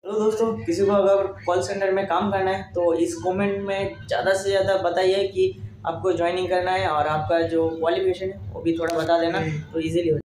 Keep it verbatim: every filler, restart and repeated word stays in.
तो दोस्तों, किसी को अगर कॉल सेंटर में काम करना है तो इस कमेंट में ज़्यादा से ज़्यादा बताइए कि आपको ज्वाइनिंग करना है और आपका जो क्वालिफिकेशन है वो भी थोड़ा बता देना तो इजीली हो